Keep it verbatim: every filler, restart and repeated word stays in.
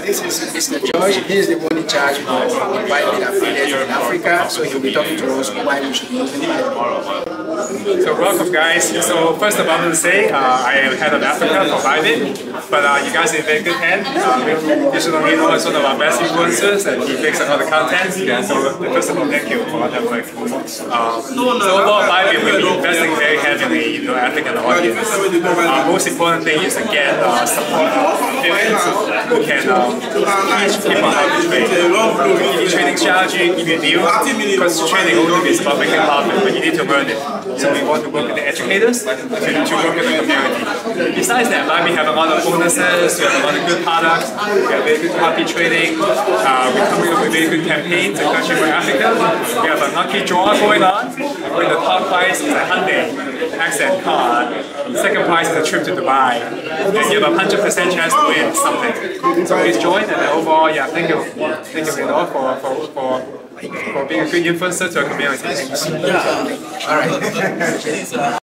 this is Mister George. He is the one in charge of the Bybit affiliate in Africa, so he'll be talking to us why we should be using Bybit. So welcome guys. So first of all, I want to say uh, I am head of Africa for Bybit, but uh, you guys are in very good hands. Uh, you should know him as one of our best influencers, and he makes a lot of content. Yeah, so first of all, thank you for that work. Uh, so overall, Bybit will be investing very heavily in the African audience. Uh, most important thing is to get uh, support affiliates who can uh, teach people how to trade. Give you trading strategy, give you deals, because trading only is about making profit, but you need to learn it. So we want to work with the educators to, to work with the community. Besides that, we have a lot of bonuses, we have a lot of good products, we have very good copy trading, uh, we're coming up with very good campaigns, especially for Africa. We have a lucky draw going on, where the top prize is a Hyundai accent car, second prize is a trip to Dubai, and you have a one hundred percent chance to win something. So please join, and overall, yeah, thank you, thank you for, for, for, for being a good influencer to our community. All right.